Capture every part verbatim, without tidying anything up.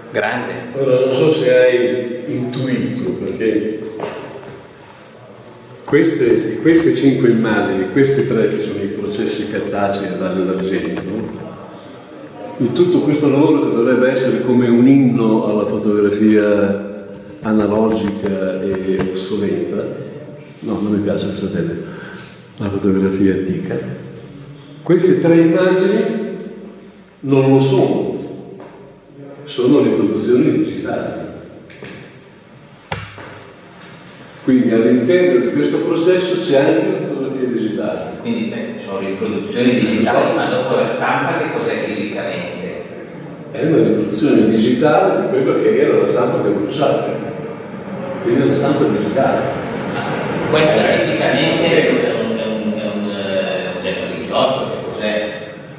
Grande. Ora non so se hai intuito, perché queste, di queste cinque immagini, questi tre che sono i processi cartacei a base d'argento, in tutto questo lavoro che dovrebbe essere come un inno alla fotografia analogica e obsoleta, no, non mi piace questo termine, la fotografia antica, queste tre immagini non lo sono, sono riproduzioni digitali. Quindi all'interno di questo processo c'è anche la fotografia digitale. Quindi beh, sono riproduzioni digitali, ma dopo la stampa che cos'è fisicamente? È una riproduzione digitale di quello che era la stampa che bruciate. Quindi è una stampa digitale. Questa fisicamente è un, è un, è un, è un uh, oggetto di inchiostro, che cos'è?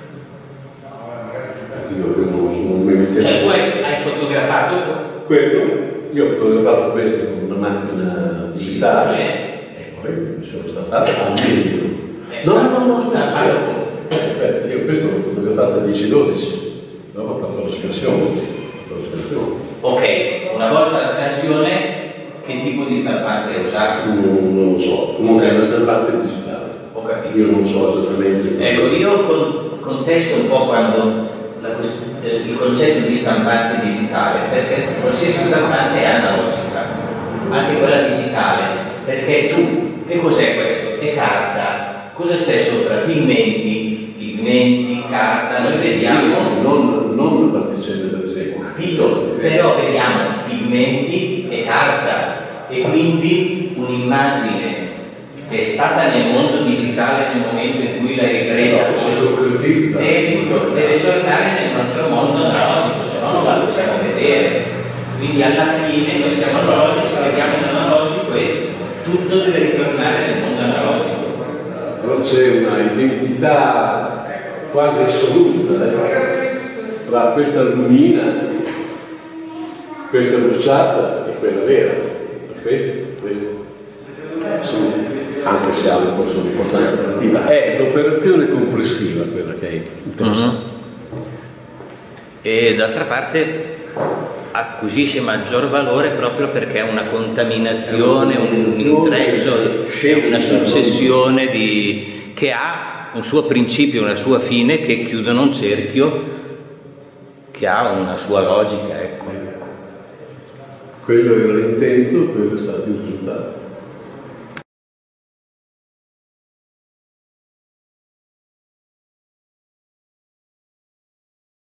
Io non sono un militare. Cioè tu hai, hai fotografato quello? Io ho fotografato questo con una macchina digitale e poi mi sono stampato al meglio. No, no, no, stampato. Aspetta, io questo l'ho fotografato a dieci dodici, dopo ho fatto la scansione. Ok, una volta la scansione, che tipo di stampante hai usato? Non, non lo so, comunque è una stampante digitale. Ho capito. Io non so esattamente. Ecco, io con, contesto un po' quando la, il concetto di stampante digitale, perché qualsiasi stampante è analogica, anche quella digitale, perché tu, che cos'è questo? È carta, cosa c'è sopra? Pigmenti, pigmenti, carta, noi vediamo... Non, non particelle per esempio. Capito? Però vediamo pigmenti e carta, e quindi un'immagine che è stata nel mondo digitale nel momento in cui l'hai ripresa, deve, deve tornare nel nostro mondo analogico, se no non la possiamo vedere. Quindi alla fine noi siamo analogici, vediamo in analogico e tutto deve ritornare nel mondo analogico. Però c'è una identità quasi assoluta eh, tra questa lumina, questa bruciata e quella vera. Questa, questa. Sono, anche se ha forse un'importanza relativa, è l'operazione complessiva quella che è interessante. Uh-huh. E d'altra parte acquisisce maggior valore proprio perché è una contaminazione, una contaminazione un intreccio, una successione di, che ha un suo principio, una sua fine, che chiudono un cerchio che ha una sua logica, ecco. Quello era l'intento, quello è stato il risultato.